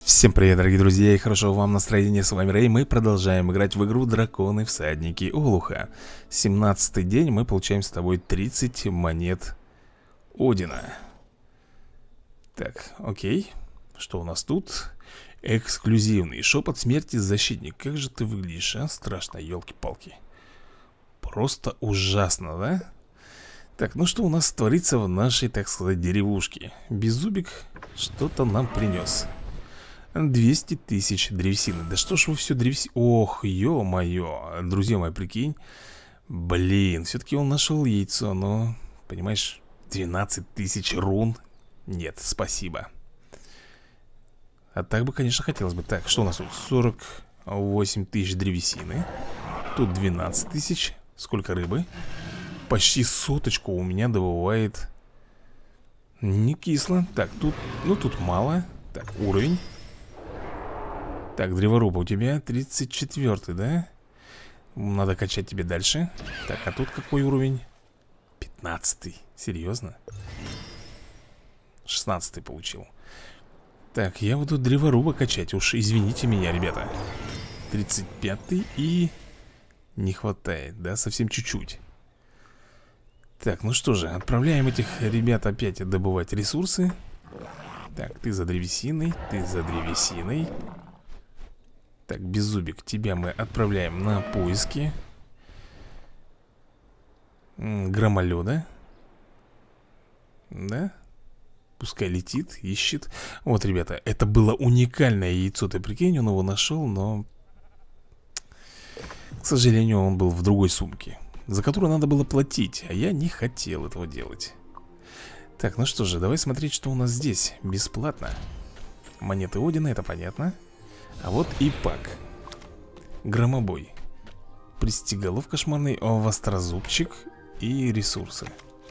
Всем привет, дорогие друзья, и хорошо вам настроения. С вами Рэй. Мы продолжаем играть в игру Драконы Всадники Олуха. 17-й день, мы получаем с тобой 30 монет Одина. Так, окей. Что у нас тут? Эксклюзивный шепот смерти защитник. Как же ты выглядишь, а? Страшно, елки-палки. Просто ужасно, да? Так, ну что у нас творится в нашей, так сказать, деревушке? Беззубик что-то нам принес. 200 тысяч древесины. Да что ж вы все древесины. Ох, ё-моё. Друзья мои, прикинь. Блин, все-таки он нашел яйцо. Но, понимаешь, 12 тысяч рун. Нет, спасибо. А так бы, конечно, хотелось бы. Так, что у нас тут? 48 тысяч древесины. Тут 12 тысяч. Сколько рыбы? Почти соточку у меня добывает. Не кисло. Так, тут, ну тут мало. Так, уровень. Так, древоруба у тебя 34-й, да? Надо качать тебе дальше. Так, а тут какой уровень? 15-й, серьезно? 16-й получил. Так, я буду древоруба качать. Уж извините меня, ребята. 35-й и... не хватает, да? Совсем чуть-чуть. Так, ну что же, отправляем этих ребят опять добывать ресурсы. Так, ты за древесиной, ты за древесиной. Так, Беззубик, тебя мы отправляем на поиски громоледа. Да? Пускай летит, ищет. Вот, ребята, это было уникальное яйцо. Ты прикинь, он его нашел, но... к сожалению, он был в другой сумке, за которую надо было платить, а я не хотел этого делать. Так, ну что же, давай смотреть, что у нас здесь. Бесплатно. Монеты Одина, это понятно. А вот и пак. Громобой. Пристеголов кошмарный, вострозубчик и ресурсы.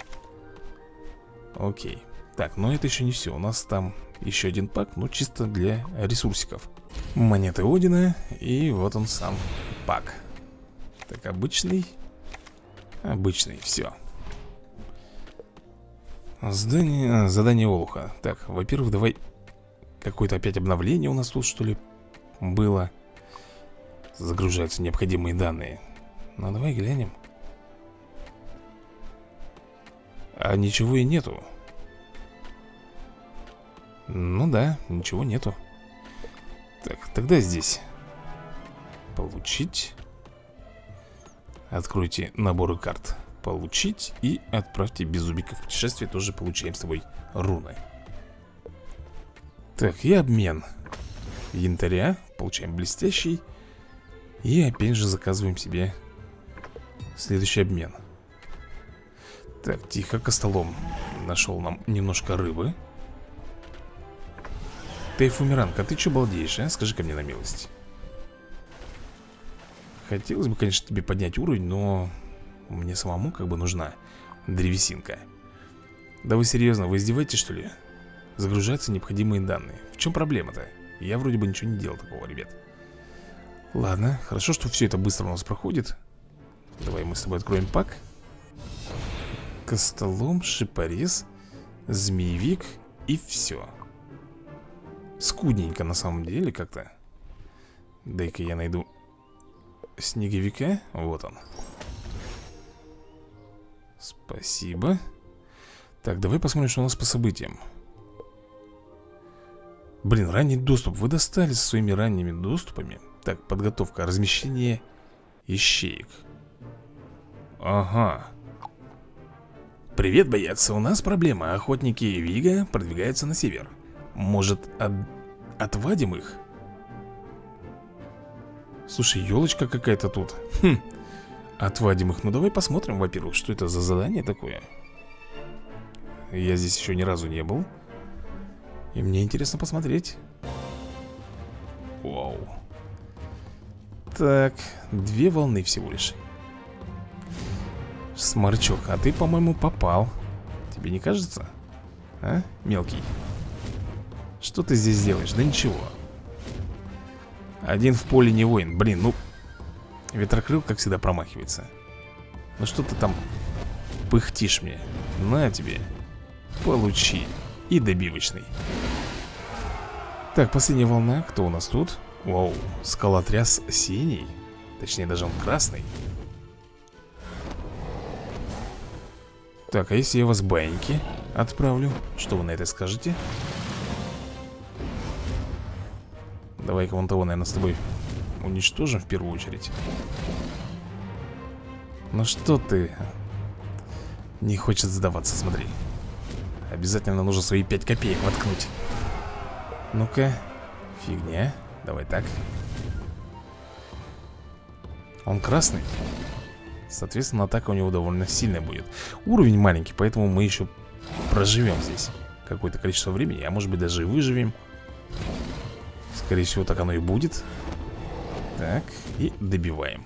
Окей. Так, но это еще не все. У нас там еще один пак, но чисто для ресурсиков. Монеты Одина. И вот он сам пак. Так, обычный. Обычный, все. Задание Олуха. Так, во-первых, давай. Какое-то опять обновление у нас тут, что ли, было. Загружаются необходимые данные. Ну, давай глянем. А ничего и нету. Ну да, ничего нету. Так, тогда здесь получить. Откройте наборы карт. Получить и отправьте Беззубика в путешествие. Тоже получаем с тобой руны. Так, и обмен янтаря. Получаем блестящий. И опять же заказываем себе следующий обмен. Так, тихо, Костолом нашел нам немножко рыбы. Тейфумеранг, а ты что балдеешь, а? Скажи-ка мне на милость. Хотелось бы, конечно, тебе поднять уровень, но мне самому как бы нужна древесинка. Да вы серьезно, вы издеваетесь, что ли? Загружаются необходимые данные. В чем проблема-то? Я вроде бы ничего не делал такого, ребят. Ладно, хорошо, что все это быстро у нас проходит. Давай мы с тобой откроем пак. Костолом, шипорез, змеевик и все. Скудненько на самом деле как-то. Дай-ка я найду снеговика. Вот он. Спасибо. Так, давай посмотрим, что у нас по событиям. Блин, ранний доступ. Вы достали со своими ранними доступами. Так, подготовка, размещение ищеек. Ага. Привет, боец, у нас проблема. Охотники Вига продвигаются на север. Может, отвадим их? Слушай, елочка какая-то тут. Хм. Отвадим их. Ну давай посмотрим, во-первых, что это за задание такое. Я здесь еще ни разу не был. И мне интересно посмотреть. Вау. Так, 2 волны всего лишь. Сморчок, а ты, по-моему, попал. Тебе не кажется? А, мелкий? Что ты здесь делаешь? Да ничего. Один в поле не воин. Блин, ну ветрокрыл, как всегда, промахивается. Ну что ты там пыхтишь мне? На тебе. Получи. И добивочный. Так, последняя волна. Кто у нас тут? Вау, скалотряс синий. Точнее, даже он красный. Так, а если я вас баиньки отправлю? Что вы на это скажете? Давай-ка вон того, наверное, с тобой уничтожим в первую очередь. Ну что ты? Не хочет сдаваться, смотри. Обязательно нужно свои 5 копеек воткнуть. Ну-ка. Фигня. Давай так. Он красный. Соответственно, атака у него довольно сильная будет. Уровень маленький, поэтому мы еще проживем здесь какое-то количество времени. А может быть даже и выживем. Скорее всего, так оно и будет. Так, и добиваем.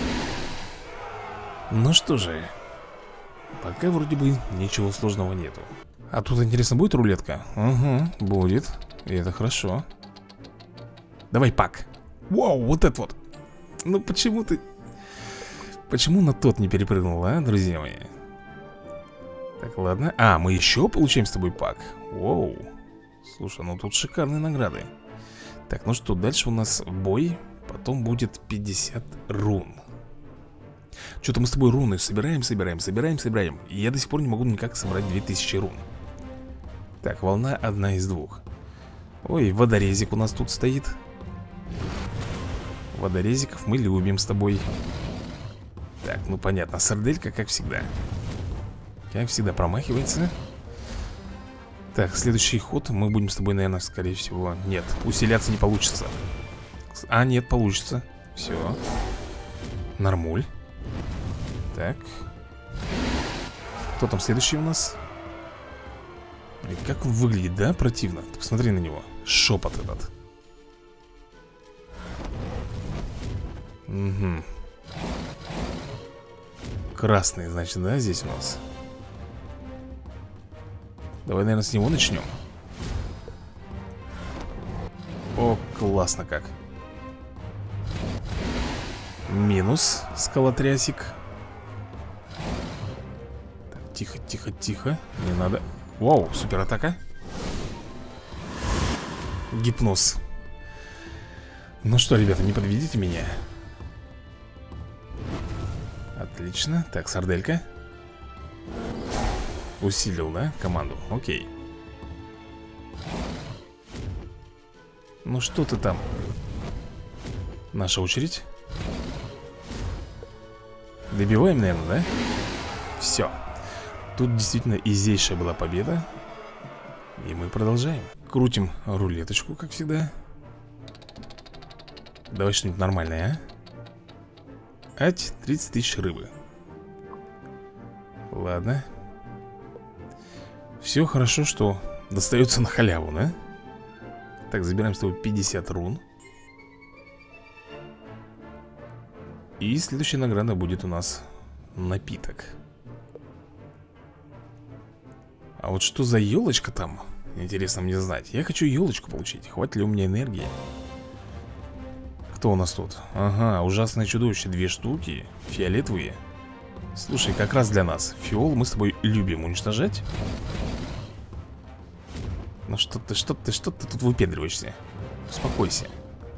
Ну что же, пока вроде бы ничего сложного нету. А тут, интересно, будет рулетка? Угу, будет. И это хорошо. Давай пак. Вау, вот это вот. Ну почему ты... Почему на тот не перепрыгнул, а, друзья мои? Так, ладно. А, мы еще получаем с тобой пак. Воу. Слушай, ну тут шикарные награды. Так, ну что, дальше у нас бой. Потом будет 50 рун. Что-то мы с тобой руны собираем. И я до сих пор не могу никак собрать 2000 рун. Так, волна одна из двух. Ой, водорезик у нас тут стоит. Водорезиков мы любим с тобой. Так, ну понятно, сарделька, как всегда. Как всегда промахивается. Так, следующий ход мы будем с тобой, наверное, скорее всего... Нет, усиляться не получится. А, нет, получится. Все. Нормуль. Так. Кто там следующий у нас? Блин, как он выглядит, да? Противно. Ты посмотри на него. Шепот этот. Угу. Красный, значит, да, здесь у нас. Давай, наверное, с него начнем. О, классно как. Минус скалотрясик. Так, тихо, тихо, тихо. Не надо. Вау, супер атака. Гипноз. Ну что, ребята, не подведите меня. Отлично. Так, сарделька. Усилил, да, команду? Окей. Ну что ты там? Наша очередь. Добиваем, наверное, да? Все. Тут действительно изейшая была победа. И мы продолжаем. Крутим рулеточку, как всегда. Давай что-нибудь нормальное, а? Ать, 30 тысяч рыбы. Ладно. Все хорошо, что достается на халяву, да? Так, забираем с тобой 50 рун. И следующая награда будет у нас напиток. А вот что за елочка там? Интересно мне знать. Я хочу елочку получить. Хватит ли у меня энергии? Кто у нас тут? Ага, ужасное чудовище. 2 штуки. Фиолетовые. Слушай, как раз для нас. Фиол мы с тобой любим уничтожать. Ну что ты тут выпендриваешься? Успокойся.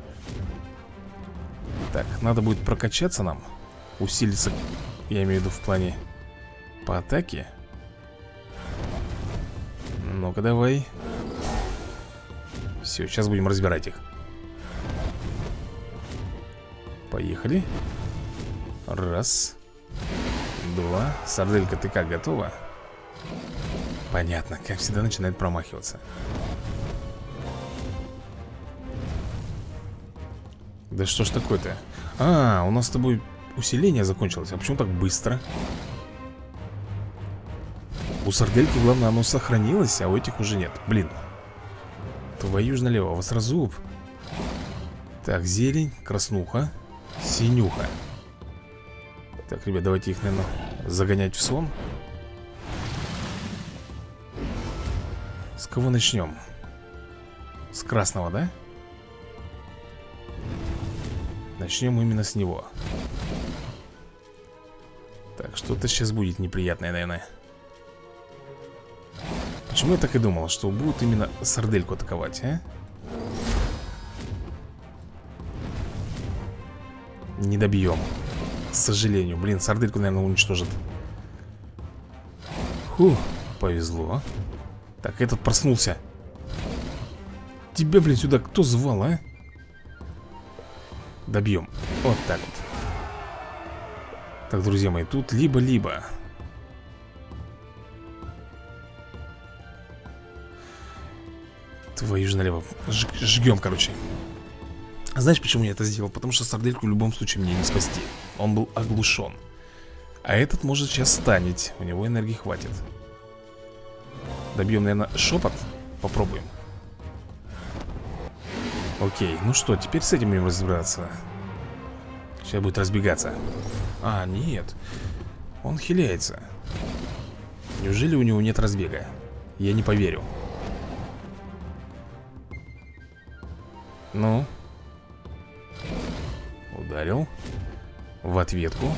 Так, надо будет прокачаться нам. Усилиться, я имею в виду в плане по атаке. Ну-ка давай. Все, сейчас будем разбирать их. Поехали. Раз. Два. Сарделька, ты как, готова? Понятно, как всегда начинает промахиваться. Да что ж такое-то? А, у нас с тобой усиление закончилось. А почему так быстро? У сардельки, главное, оно сохранилось, а у этих уже нет. Блин. Твою ж налево, вострозуб. Так, зелень, краснуха, синюха. Так, ребят, давайте их, наверное, загонять в сон. С кого начнем? С красного, да? Начнем именно с него. Так, что-то сейчас будет неприятное, наверное. Почему я так и думал, что будут именно сардельку атаковать, а? Не добьем. К сожалению. Блин, сардельку, наверное, уничтожит. Фу, повезло. Так, этот проснулся. Тебя, блин, сюда кто звал, а? Добьем. Вот так вот. Так, друзья мои, тут либо-либо. Твою же налево. Жгем, короче. Знаешь, почему я это сделал? Потому что сардельку в любом случае мне не спасти. Он был оглушен. А этот может сейчас станет. У него энергии хватит. Добьем, наверное, шепот. Попробуем. Окей, ну что, теперь с этим будем разбираться. Сейчас будет разбегаться. А, нет. Он хиляется. Неужели у него нет разбега? Я не поверю. Ну. Ударил. В ответку.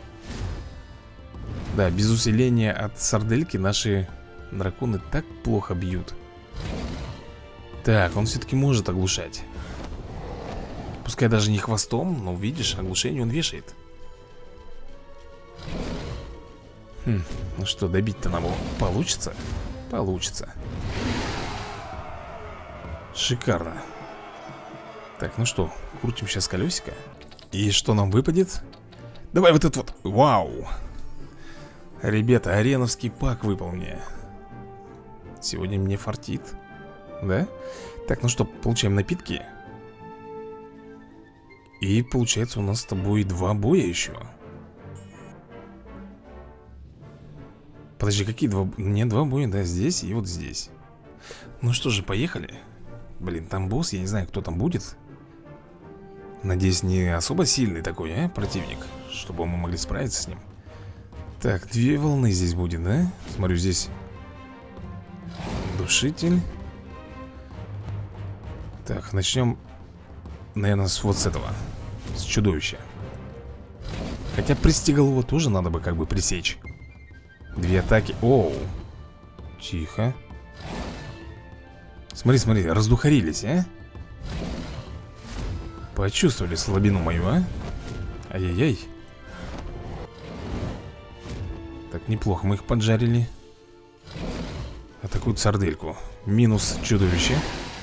Да, без усиления от сардельки наши драконы так плохо бьют. Так, он все-таки может оглушать. Пускай даже не хвостом, но видишь, оглушение он вешает. Ну что, добить-то нам его получится? Получится. Шикарно. Так, ну что, крутим сейчас колесико. И что нам выпадет? Давай вот этот вот. Вау. Ребята, ареновский пак выпал мне. Сегодня мне фартит. Да? Так, ну что, получаем напитки. И получается у нас с тобой 2 боя еще. Подожди, какие 2? Нет, 2 боя, да, здесь и вот здесь. Ну что же, поехали. Блин, там босс, я не знаю, кто там будет. Надеюсь, не особо сильный такой, противник, чтобы мы могли справиться с ним. Так, 2 волны здесь будет, да? Смотрю, здесь душитель. Так, начнем, наверное, вот с этого. С чудовища. Хотя пристеголового тоже надо бы как бы пресечь. 2 атаки. Оу. Тихо. Смотри, смотри, раздухарились, а? Почувствовали слабину мою, а? Ай-яй-яй. Так, неплохо, мы их поджарили. Атакуют сардельку. Минус чудовище.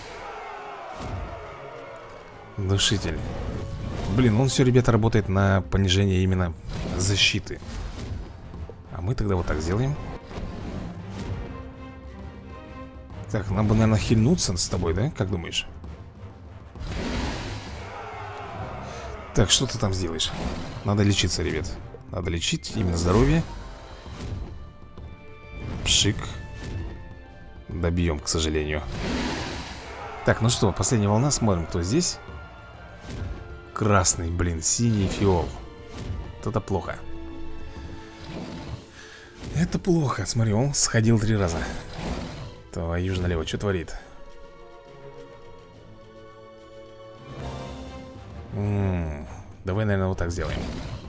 Душитель. Блин, он все, ребята, работает на понижение именно защиты. А мы тогда вот так сделаем. Так, нам бы, наверное, хильнуться с тобой, да? Как думаешь? Так, что ты там сделаешь? Надо лечиться, ребят. Надо лечить именно здоровье. Пшик. Добьем, к сожалению. Так, ну что, последняя волна. Смотрим, кто здесь. Красный, блин, синий фиол. Вот это плохо. Это плохо. Смотри, он сходил 3 раза. Твою же налево, что творит? Давай, наверное, вот так сделаем.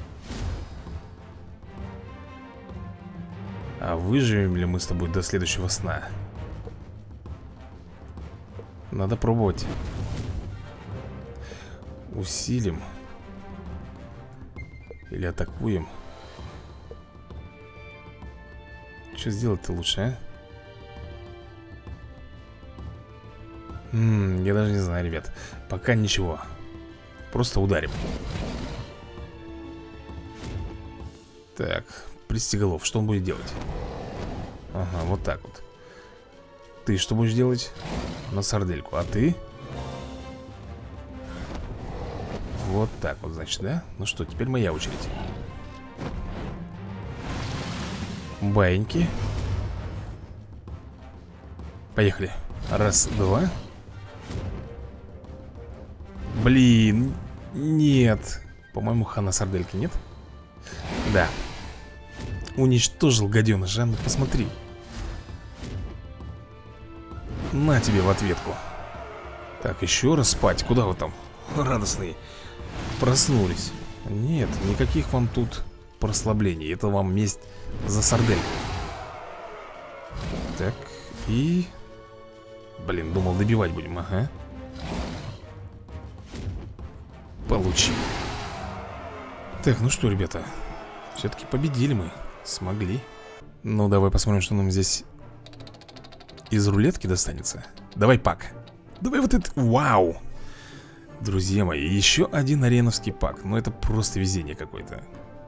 А выживем ли мы с тобой до следующего сна? Надо пробовать. Усилим. Или атакуем. Что сделать-то лучше, а? Я даже не знаю, ребят. Пока ничего. Просто ударим. Так, пристеголов, что он будет делать? Ага, вот так вот. Ты что будешь делать? На сардельку, а ты? Вот так вот, значит, да? Ну что, теперь моя очередь. Баиньки. Поехали. Раз, два. Блин, нет. По-моему, хана сардельки, нет? Да. Уничтожил гаденыш, а? Ну посмотри. На тебе в ответку. Так, еще раз спать. Куда вы там? Радостные. Проснулись. Нет, никаких вам тут прослаблений. Это вам месть за сардельку. Так, и... Блин, думал, добивать будем, ага. Получи. Так, ну что, ребята, все-таки победили мы. Смогли. Ну, давай посмотрим, что нам здесь из рулетки достанется. Давай пак. Давай вот этот. Вау. Друзья мои, еще один ареновский пак. Ну, это просто везение какое-то.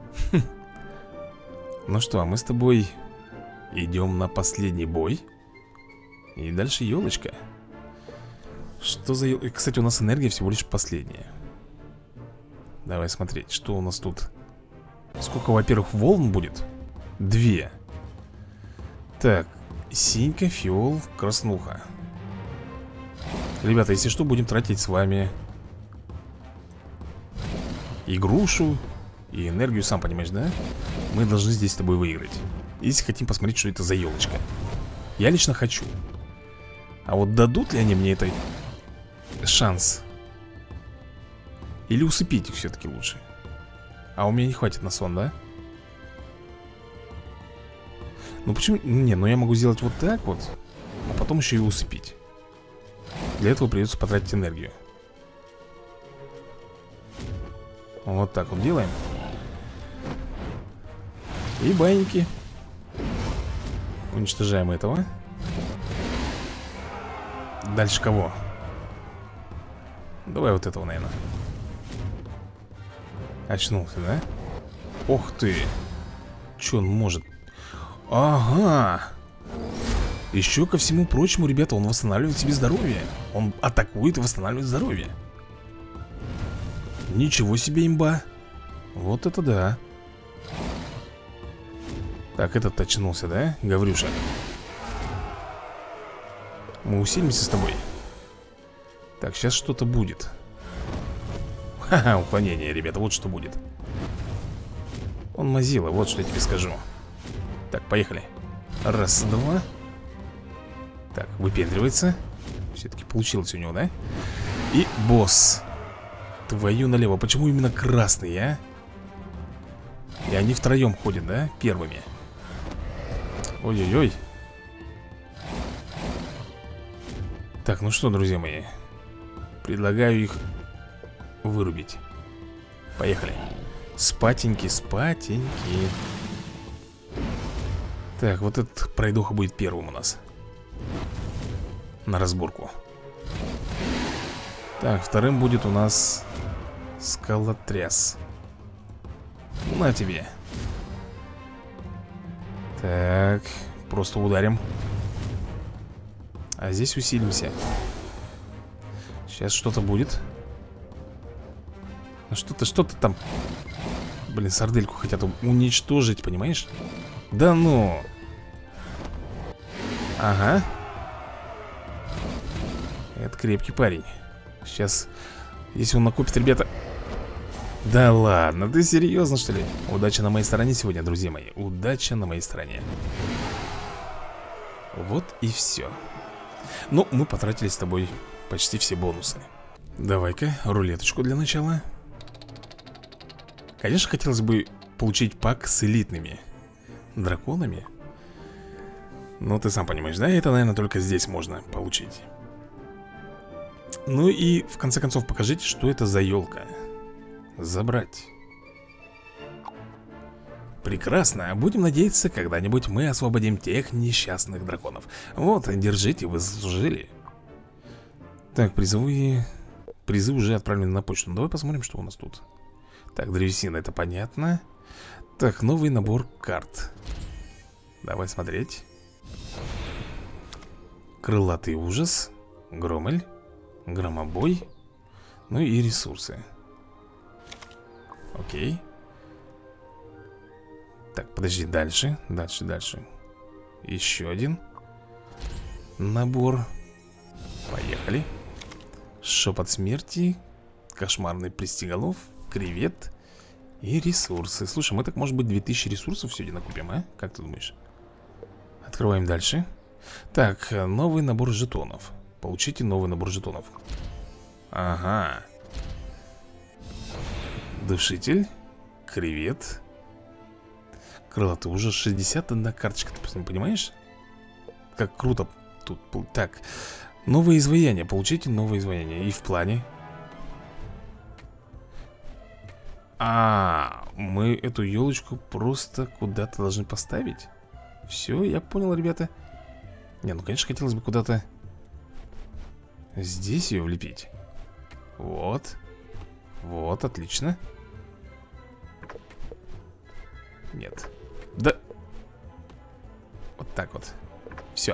Ну что, а мы с тобой идем на последний бой. И дальше елочка. Что за елочка? Кстати, у нас энергия всего лишь последняя. Давай смотреть, что у нас тут. Сколько, во-первых, волн будет? 2. Так, синька, фиол, краснуха. Ребята, если что, будем тратить с вами и грушу, и энергию, сам понимаешь, да? Мы должны здесь с тобой выиграть. Если хотим посмотреть, что это за елочка. Я лично хочу. А вот дадут ли они мне этот шанс? Или усыпить их все-таки лучше? А у меня не хватит на сон, да? Ну почему? Не, ну я могу сделать вот так вот, а потом еще и усыпить. Для этого придется потратить энергию. Вот так вот делаем. И байники. Уничтожаем этого. Дальше кого? Давай вот этого, наверное. Очнулся, да? Ох ты. Че он может? Ага. Еще ко всему прочему, ребята, он восстанавливает себе здоровье. Он атакует и восстанавливает здоровье. Ничего себе имба. Вот это да. Так, этот очнулся, да, Гаврюша? Мы усилимся с тобой. Так, сейчас что-то будет. Ха-ха, уклонение, ребята, вот что будет. Он мазила, вот что я тебе скажу. Так, поехали. Раз, два. Так, выпендривается. Все-таки получилось у него, да? И босс. Твою налево, почему именно красный, а? И они втроем ходят, да? Первыми. Ой-ой-ой. Так, ну что, друзья мои, предлагаю их вырубить. Поехали. Спатеньки, спатеньки. Так, вот этот пройдоха будет первым у нас. На разборку. Так, вторым будет у нас скалотряс. На тебе. Так, просто ударим. А здесь усилимся. Сейчас что-то будет. Ну что-то там. Блин, сардельку хотят уничтожить, понимаешь? Да ну. Ага. Это крепкий парень. Сейчас, если он накопит, ребята. Да ладно, ты серьезно, что ли? Удача на моей стороне сегодня, друзья мои. Удача на моей стороне. Вот и все. Ну, мы потратили с тобой почти все бонусы. Давай-ка рулеточку для начала. Конечно, хотелось бы получить пак с элитными драконами. Но ты сам понимаешь, да? Это, наверное, только здесь можно получить. Ну и, в конце концов, покажите, что это за елка. Забрать. Прекрасно. Будем надеяться, когда-нибудь мы освободим тех несчастных драконов. Вот, держите, вы заслужили. Так, призы уже отправлены на почту. Ну, давай посмотрим, что у нас тут. Так, древесина, это понятно. Так, новый набор карт. Давай смотреть. Крылатый ужас, Громель, Громобой. Ну и ресурсы. Окей. Так, подожди, дальше. Дальше. Еще один набор. Поехали. Шепот смерти, кошмарный пристиголов, кревет и ресурсы. Слушай, мы так, может быть, 2000 ресурсов сегодня накупим, а? Как ты думаешь? Открываем дальше. Так, новый набор жетонов. Получите новый набор жетонов. Ага. Душитель, кревет, крылатый ужас, 61 карточка, ты понимаешь? Как круто тут. Так, новые изваяния, получите новые изваяния. И в плане. Мы эту елочку просто куда-то должны поставить. Все, я понял, ребята. Не, ну, конечно, хотелось бы куда-то здесь ее влепить. Вот. Вот, отлично. Нет. Да. Вот так вот. Все.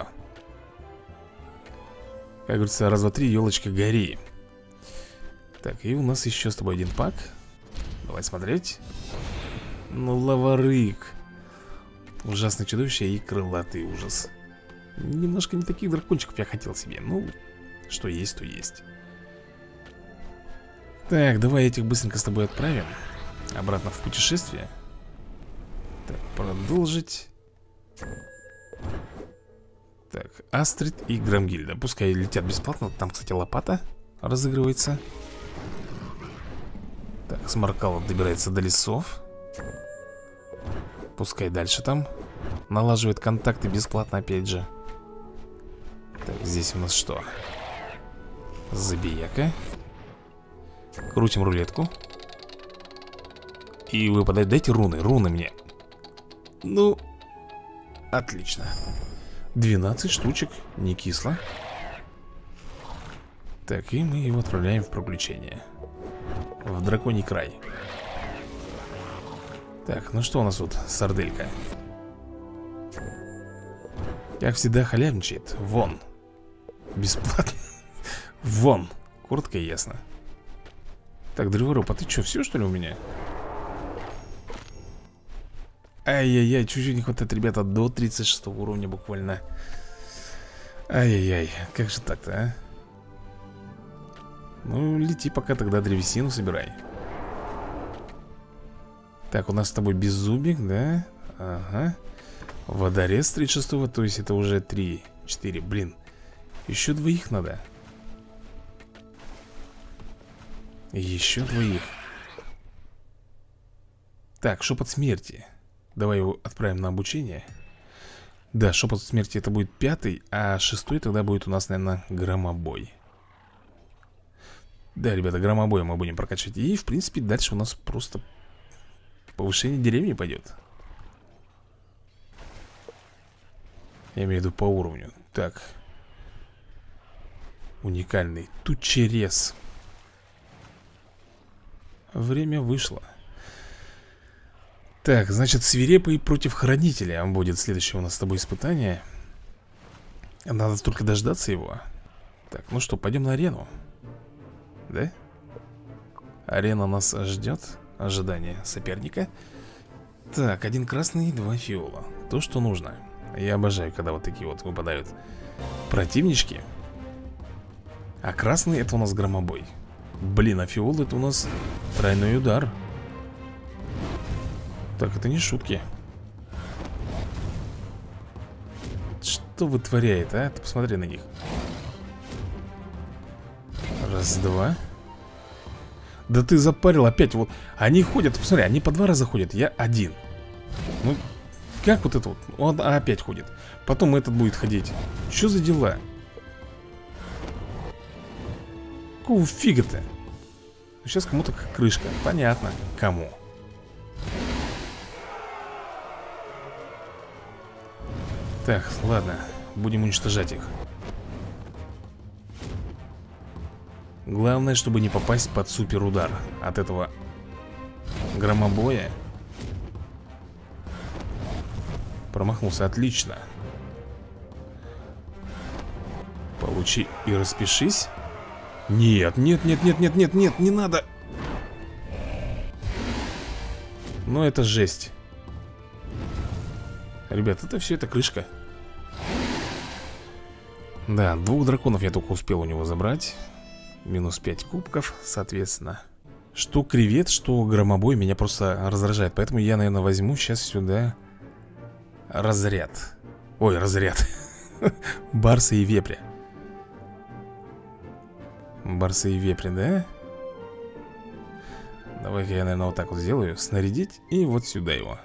Как говорится, раз, два, три, елочка, гори. Так, и у нас еще с тобой один пак. Давай смотреть. Ну, лаварык. Ужасное чудовище и крылатый ужас. Немножко не таких дракончиков я хотел себе. Ну, что есть, то есть. Так, давай этих быстренько с тобой отправим обратно в путешествие. Так, продолжить. Так, Астрид и Громгильда. Пускай летят бесплатно. Там, кстати, лопата разыгрывается. Так, Сморкало добирается до лесов. Пускай дальше там налаживает контакты бесплатно, опять же. Так, здесь у нас что? Забияка. Крутим рулетку. И выпадает. Дайте руны, руны мне. Ну, отлично. 12 штучек, не кисло. Так, и мы его отправляем в приключение. В драконий край. Так, ну что у нас тут, сарделька? Как всегда халявничает. Вон. Бесплатно. Вон. Коротко и ясно. Так, Древороп, а ты что, все что ли у меня? Ай-яй-яй, чуть-чуть не хватает, ребята. До 36 уровня буквально. Ай-яй-яй, как же так-то, а? Ну, лети пока тогда древесину собирай. Так, у нас с тобой беззубик, да? Ага. Водорез 36-го, то есть это уже 3, 4, блин. Еще двоих надо. Еще двоих. Так, шепот смерти. Давай его отправим на обучение. Да, шепот смерти это будет 5-й, а 6-й тогда будет у нас, наверное, громобой. Да, ребята, громобой мы будем прокачивать. И, в принципе, дальше у нас просто повышение деревни пойдет. Я имею в виду по уровню. Так. Уникальный тучерез. Время вышло. Так, значит, свирепый против хранителя будет следующее у нас с тобой испытание. Надо только дождаться его. Так, ну что, пойдем на арену. Да? Арена нас ждет. Ожидание соперника. Так, 1 красный, 2 фиола. То, что нужно. Я обожаю, когда вот такие вот выпадают противнички. А красный это у нас громобой. Блин, а фиол это у нас тройной удар. Так, это не шутки. Что вытворяет, а? Ты посмотри на них. Раз, два. Да ты запарил опять. Вот они ходят, посмотри, они по 2 раза ходят. Я один. Ну, как вот это вот? Он опять ходит. Потом этот будет ходить. Что за дела? Какого фига-то? Сейчас кому-то крышка. Понятно, кому. Так, ладно. Будем уничтожать их. Главное, чтобы не попасть под суперудар от этого громобоя. Промахнулся, отлично. Получи и распишись. Нет, нет, нет, нет, нет, нет, нет, не надо. Ну это жесть. Ребят, это все, это крышка. Да, 2 драконов я только успел у него забрать. Минус 5 кубков, соответственно. Что кревет, что громобой меня просто раздражает. Поэтому я, наверное, возьму сейчас сюда разряд. Ой, разряд. Барса и вепря. Барса и вепря, да? Давай-ка я, наверное, вот так вот сделаю. Снарядить и вот сюда его.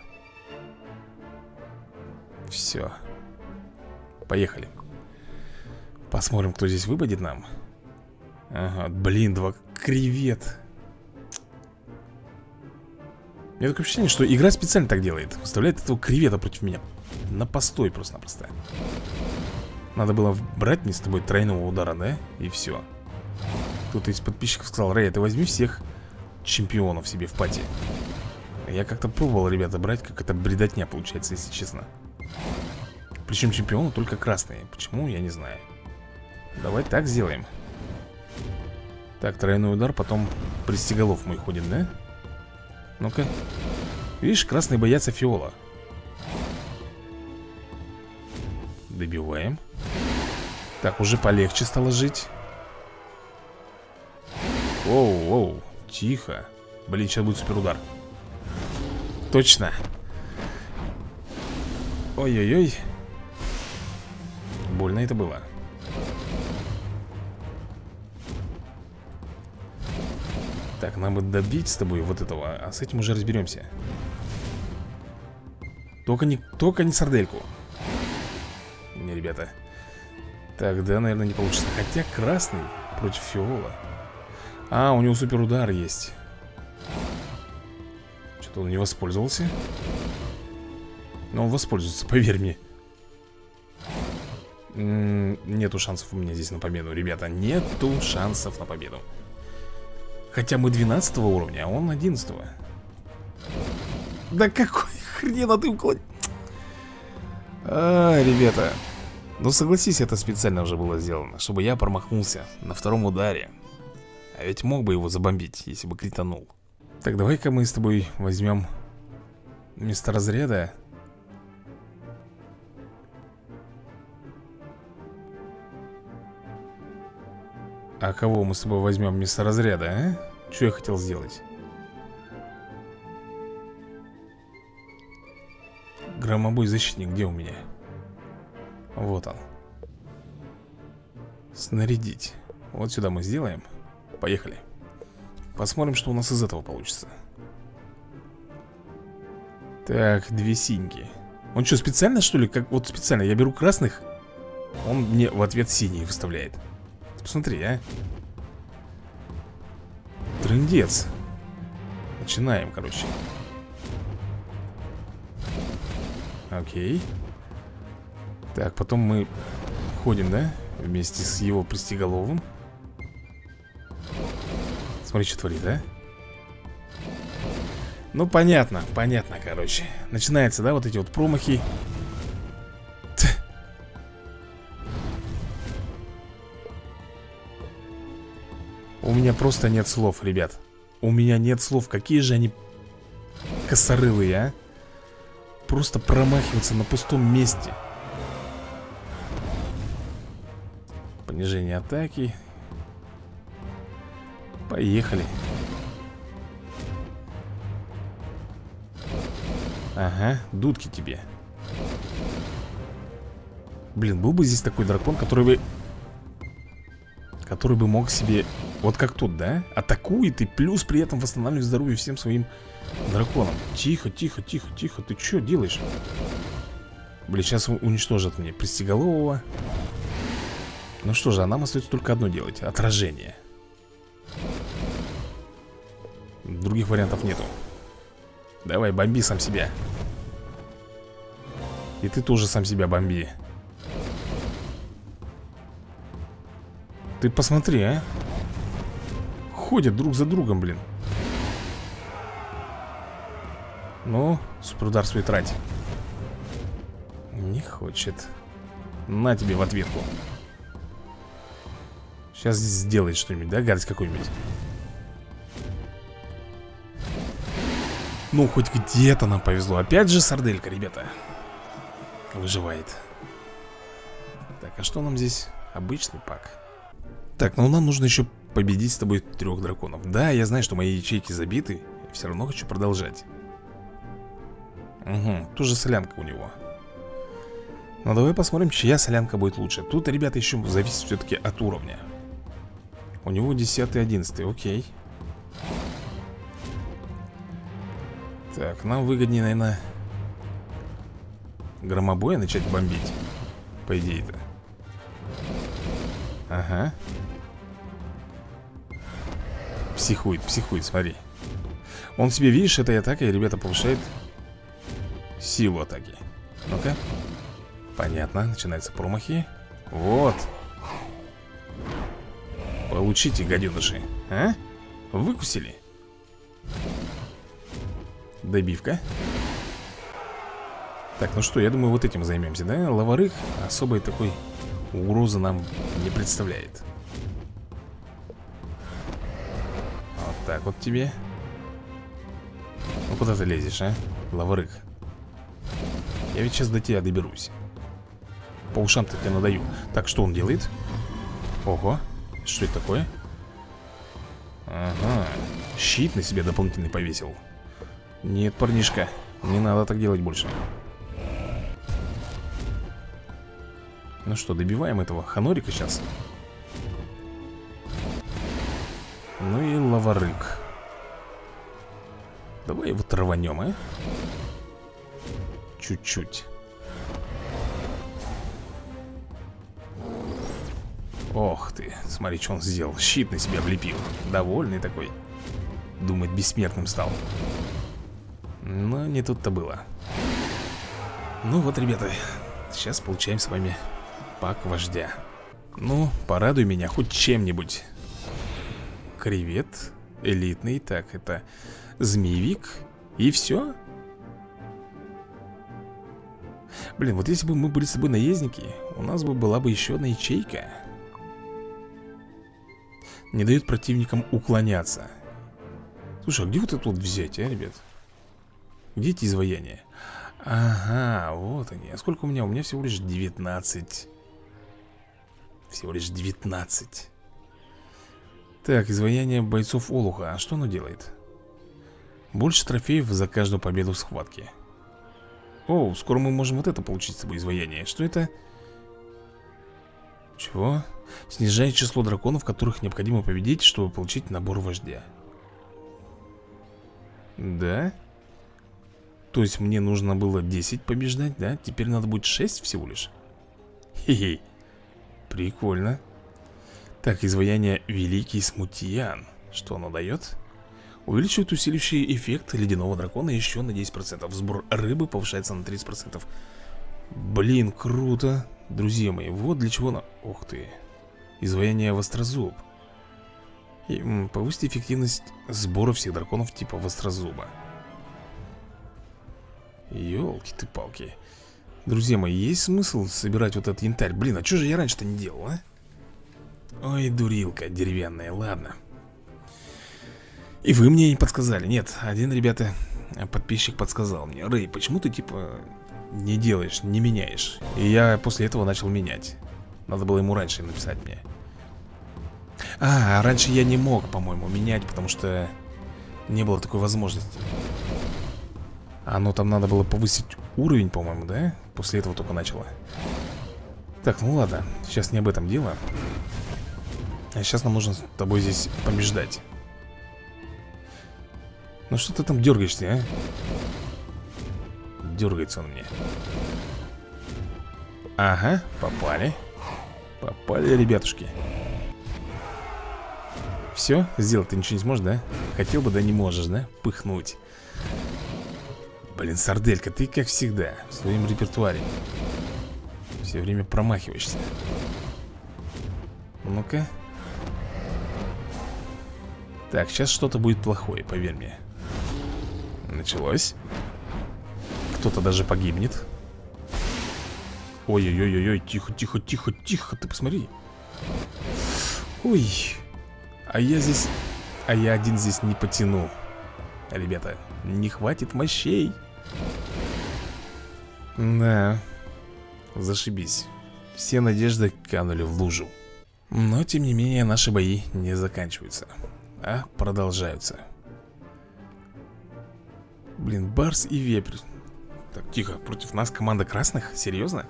Все. Поехали. Посмотрим, кто здесь выпадет нам. Ага, блин, 2 кревет. меня такое ощущение, что игра специально так делает. Выставляет этого кревета против меня. На постой просто-напросто. Надо было брать мне с тобой тройного удара, да? И все. Кто-то из подписчиков сказал: Рэй, ты возьми всех чемпионов себе в пати. Я как-то пробовал, ребята, брать, как это бредотня получается, если честно. Причем чемпионы только красные. Почему, я не знаю. Давай так сделаем. Так, тройной удар, потом пристеголов мой ходит, да? Ну-ка. Видишь, красные боятся фиола. Добиваем. Так, уже полегче стало жить. Оу, тихо. Блин, сейчас будет суперудар. Точно. Ой-ой-ой. Больно это было. Так, нам бы добить с тобой вот этого. А с этим уже разберемся. Только не сардельку. Не, ребята. Тогда, наверное, не получится. Хотя красный против фиола. А, у него суперудар есть. Что-то он не воспользовался. Но он воспользуется, поверь мне. Нету шансов у меня здесь на победу, ребята. Нету шансов на победу. Хотя мы 12 уровня, а он 11. Да какой хрена ты уклон... ребята. Ну согласись, это специально уже было сделано, чтобы я промахнулся на втором ударе. А ведь мог бы его забомбить, если бы кританул. Так, давай-ка мы с тобой возьмем вместо разряда. А кого мы с тобой возьмем вместо разряда, а? Что я хотел сделать? Громобой защитник, где у меня? Вот он. Снарядить. Вот сюда мы сделаем. Поехали. Посмотрим, что у нас из этого получится. Так, 2 синьки. Он что, специально, что ли? Как вот специально, я беру красных, он мне в ответ синий выставляет. Посмотри, а. Трындец. Начинаем, короче. Окей. Так, потом мы ходим, да? Вместе с его пристеголовым. Смотри, что творит, да? Ну, понятно, короче. Начинается, да, вот эти вот промахи. У меня просто нет слов, ребят. У меня нет слов. Какие же они косорылые, а? Просто промахиваться на пустом месте. Понижение атаки. Поехали. Ага, дудки тебе. Блин, был бы здесь такой дракон, который бы мог себе... Вот как тут, да? Атакует и плюс при этом восстанавливает здоровье всем своим драконам. Тихо, тихо, тихо, тихо. Ты что делаешь? Блин, сейчас уничтожат мне пристеголового. Ну что же, а нам остается только одно делать. Отражение. Других вариантов нету. Давай, бомби сам себя. И ты тоже сам себя бомби. Ты посмотри, а. Ходят друг за другом, блин. Ну, суперудар свой трать. Не хочет. На тебе в ответку. Сейчас сделает что-нибудь, да, гадость какую-нибудь. Ну, хоть где-то нам повезло. Опять же сарделька, ребята. Выживает. Так, а что нам здесь? Обычный пак. Так, ну нам нужно еще победить с тобой 3 драконов. Да, я знаю, что мои ячейки забиты. Все равно хочу продолжать. Угу, тут же солянка у него. Ну давай посмотрим, чья солянка будет лучше. Тут, ребята, еще зависит все-таки от уровня. У него 10-11, окей. Так, нам выгоднее, наверное, громобоя начать бомбить. По идее-то. Ага. Психует, смотри. Он себе, видишь, этой атакой, ребята, повышает силу атаки. Ну-ка. Понятно, начинаются промахи. Вот. Получите, гаденыши. А? Выкусили. Добивка. Так, ну что, я думаю, вот этим займемся, да? Лаварык особой такой угрозы нам не представляет. Вот так вот тебе. Ну куда ты лезешь, а? Лаварык. Я ведь сейчас до тебя доберусь. По ушам-то тебе надаю. Так, что он делает? Ого, что это такое? Ага, щит на себя дополнительный повесил. Нет, парнишка, не надо так делать больше. Ну что, добиваем этого ханорика сейчас. Ну и лаварык. Давай его траванем, а? Чуть-чуть. Ох ты, смотри, что он сделал. Щит на себя влепил. Довольный такой. Думает, бессмертным стал. Но не тут-то было. Ну вот, ребята, сейчас получаем с вами пак вождя. Ну, порадуй меня хоть чем-нибудь. Кревет элитный. Так, это змеевик. И все. Блин, вот если бы мы были с тобой наездники, у нас бы была бы еще одна ячейка. Не дает противникам уклоняться. Слушай, а где вот это вот взять, а, ребят? Где эти изваяния? Ага, вот они. А сколько у меня? У меня всего лишь 19. Всего лишь 19. Так, изваяние бойцов Олуха. А что оно делает? Больше трофеев за каждую победу в схватке. О, скоро мы можем вот это получить с собой изваяние. Что это? Чего? Снижает число драконов, которых необходимо победить, чтобы получить набор вождя. Да? То есть мне нужно было 10 побеждать, да? Теперь надо будет 6 всего лишь. Хе-хе. Прикольно. Так, изваяние Великий Смутьян. Что оно дает? Увеличивает усиливающий эффект ледяного дракона еще на 10%. Сбор рыбы повышается на 30%. Блин, круто. Друзья мои, вот для чего на... Ух ты. Изваяние Вострозуб. И, повысить эффективность сбора всех драконов типа Вострозуба. Ёлки-ты-палки. Друзья мои, есть смысл собирать вот этот янтарь? Блин, а что же я раньше-то не делал, а? Ой, дурилка деревянная, ладно. И вы мне не подсказали. Нет, один, ребята, подписчик подсказал мне: Рэй, почему ты, типа, не делаешь, не меняешь? И я после этого начал менять. Надо было ему раньше написать мне. А, раньше я не мог, по-моему, менять, потому что не было такой возможности. Оно там надо было повысить уровень, по-моему, да? После этого только начало. Так, ну ладно, сейчас не об этом дело. А сейчас нам нужно с тобой здесь побеждать. Ну что ты там дергаешься, а? Дергается он мне. Ага, попали. Попали, ребятушки. Все, сделать ты ничего не сможешь, да? Хотел бы, да не можешь, да? Пыхнуть. Блин, сарделька, ты как всегда в своем репертуаре все время промахиваешься. Ну-ка. Так, сейчас что-то будет плохое, поверь мне. Началось. Кто-то даже погибнет. Ой-ой-ой-ой, тихо, тихо, тихо, тихо, ты посмотри. Ой. А я здесь... А я один здесь не потяну. Ребята, не хватит мощей. Да. Зашибись. Все надежды канули в лужу. Но, тем не менее, наши бои не заканчиваются, а продолжаются. Блин, Барс и Вепрь. Так, тихо, против нас команда красных? Серьезно?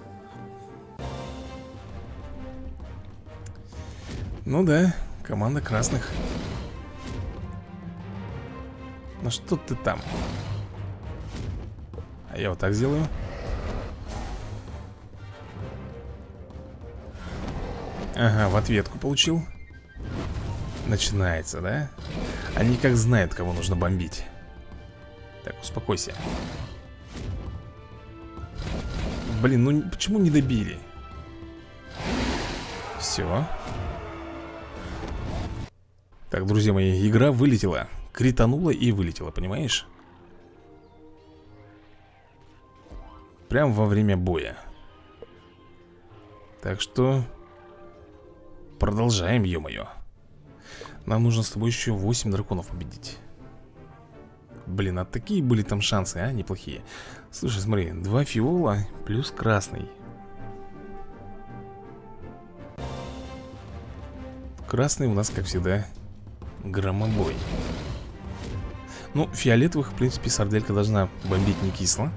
Ну да, команда красных. Ну что ты там? А я вот так сделаю. Ага, в ответку получил. Начинается, да? Они как знают, кого нужно бомбить. Так, успокойся. Блин, ну почему не добили? Все. Так, друзья мои, игра вылетела. Кританула и вылетела, понимаешь? Прям во время боя. Так что продолжаем, ё-моё. Нам нужно с тобой еще 8 драконов победить. Блин, а такие были там шансы, а? Неплохие. Слушай, смотри, 2 фиола плюс красный. Красный у нас, как всегда, громобой. Ну, фиолетовых, в принципе, сарделька должна бомбить не кисло.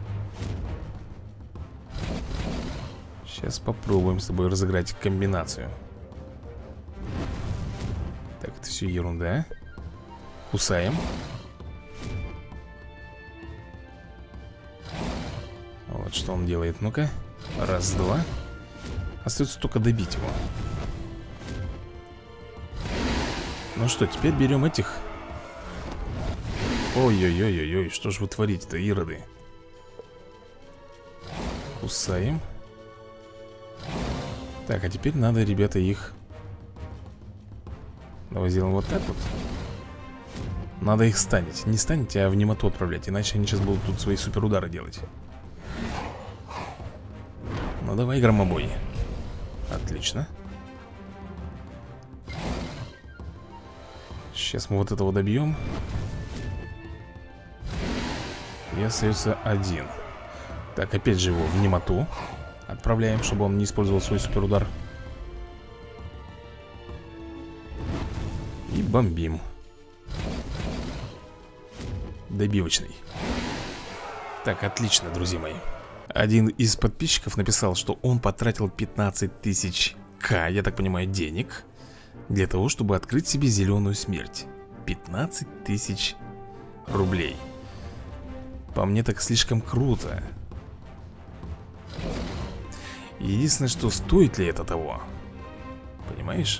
Сейчас попробуем с тобой разыграть комбинацию. Так, это все ерунда. Кусаем. Вот что он делает, ну-ка. Раз, два. Остается только добить его. Ну что, теперь берем этих. Ой-ой-ой-ой-ой, что ж вы творите-то, ироды? Кусаем. Так, а теперь надо, ребята, их... Давай сделаем вот так вот. Надо их станить. Не станете, а в немоту отправлять. Иначе они сейчас будут тут свои суперудары делать. Ну давай, громобой. Отлично. Сейчас мы вот этого добьем. И остается один. Так, опять же его в немоту отправляем, чтобы он не использовал свой суперудар. И бомбим. Добивочный. Так, отлично, друзья мои. Один из подписчиков написал, что он потратил 15 тысяч К, я так понимаю, денег, для того, чтобы открыть себе зеленую смерть. 15 тысяч рублей. По мне так слишком круто. Единственное, что стоит ли это того? Понимаешь?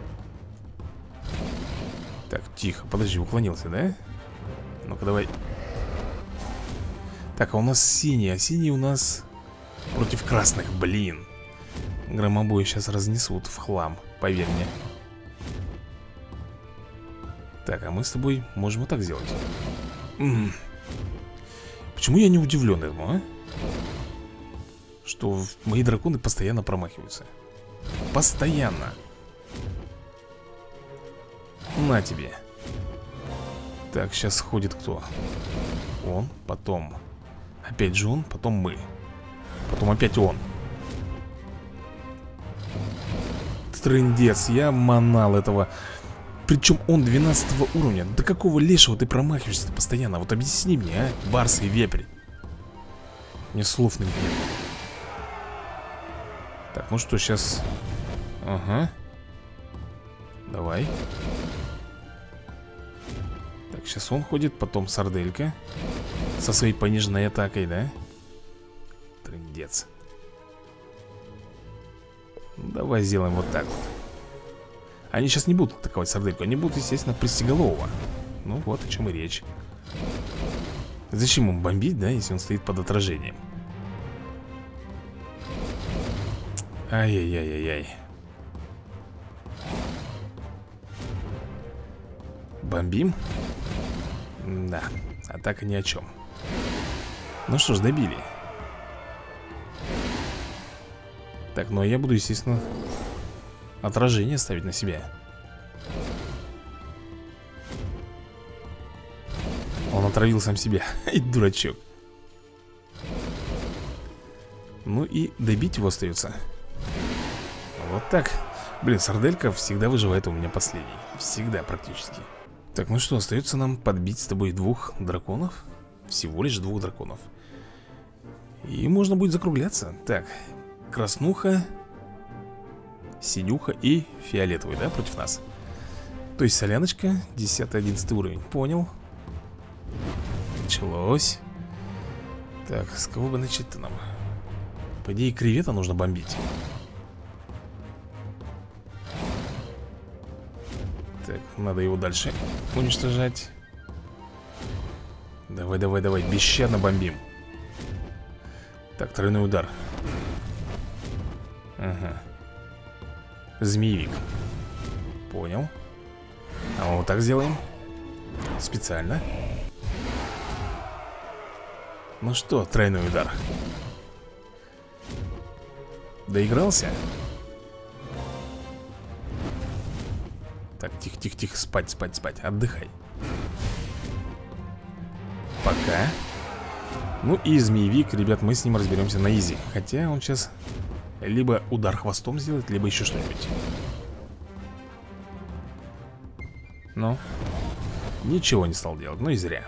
Так, тихо, подожди, уклонился, да? Ну-ка, давай. Так, а у нас синий, а синий у нас против красных, блин. Громобои сейчас разнесут в хлам, поверь мне. Так, а мы с тобой можем вот так сделать. Почему я не удивлен этому, а? Что мои драконы постоянно промахиваются. Постоянно. На тебе. Так, сейчас ходит кто? Он, потом опять же он, потом мы. Потом опять он. Трындец, я манал этого. Причем он 12 уровня. Да какого лешего ты промахиваешься постоянно? Вот объясни мне, а, барс и вепрь. Мне слов на них нет. Так, ну что, сейчас. Ага. Давай. Так, сейчас он ходит, потом сарделька со своей пониженной атакой, да? Трындец. Давай сделаем вот так вот. Они сейчас не будут атаковать сардельку. Они будут, естественно, пристеголового. Ну вот о чем и речь. Зачем ему бомбить, да, если он стоит под отражением? Ай-яй-яй-яй-яй. Бомбим? Да, атака ни о чем. Ну что ж, добили. Так, ну а я буду, естественно, отражение ставить на себя. Он отравил сам себя. Ай, дурачок. Ну и добить его остается. Вот так. Блин, сарделька всегда выживает у меня последний. Всегда практически. Так, ну что, остается нам подбить с тобой 2 драконов. Всего лишь 2 драконов. И можно будет закругляться. Так, краснуха, синюха и фиолетовый, да, против нас. То есть соляночка, 10-11 уровень. Понял. Началось. Так, с кого бы начать-то нам? По идее, кревета нужно бомбить. Так, надо его дальше уничтожать. Давай, давай, давай, бесщадно бомбим. Так, тройной удар. Ага. Змеевик. Понял. А мы вот так сделаем. Специально. Ну что, тройной удар. Доигрался? Так, тихо, тихо, тихо, спать, спать, спать, отдыхай. Пока. Ну и змеевик, ребят, мы с ним разберемся на изи. Хотя он сейчас либо удар хвостом сделает, либо еще что-нибудь. Ну, ничего не стал делать, ну и зря.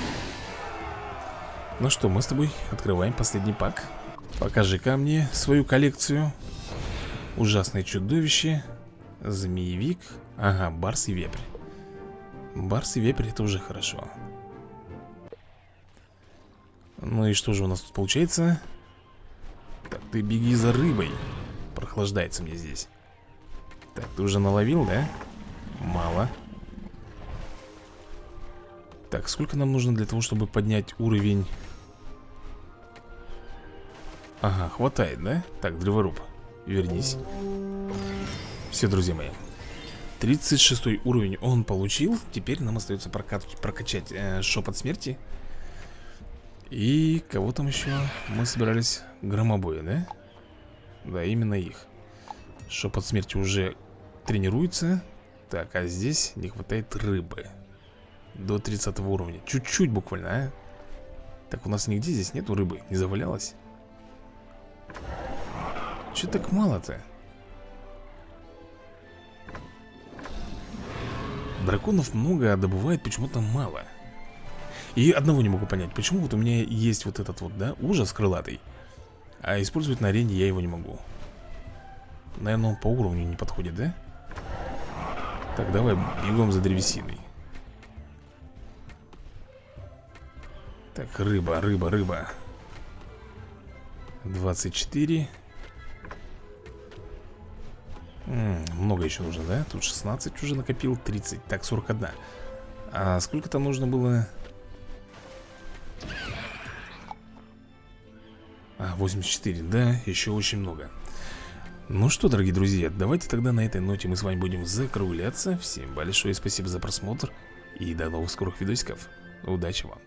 Ну что, мы с тобой открываем последний пак. Покажи-ка мне свою коллекцию. Ужасное чудовище. Змеевик. Ага, барс и вепрь. Барс и вепрь, это уже хорошо. Ну и что же у нас тут получается? Так, ты беги за рыбой. Прохлаждается мне здесь. Так, ты уже наловил, да? Мало. Так, сколько нам нужно для того, чтобы поднять уровень? Ага, хватает, да? Так, древоруб, вернись. Все, друзья мои, 36 уровень он получил. Теперь нам остается прокачать шепот смерти. И кого там еще? Мы собирались громобоя, да? Да, именно их. Шепот смерти уже тренируется. Так, а здесь не хватает рыбы. До 30 уровня. Чуть-чуть буквально, а? Так, у нас нигде здесь нету рыбы. Не завалялось? Че так мало-то? Драконов много, а добывает почему-то мало. И одного не могу понять. Почему вот у меня есть вот этот вот, да, ужас крылатый, а использовать на арене я его не могу. Наверное, он по уровню не подходит, да? Так, давай бегом за древесиной. Так, рыба, рыба, рыба. 24. Много еще нужно, да? Тут 16 уже накопил, 30. Так, 41. А сколько там нужно было? 84, да, еще очень много. Ну что, дорогие друзья, давайте тогда на этой ноте мы с вами будем закругляться. Всем большое спасибо за просмотр и до новых скорых видосиков. Удачи вам!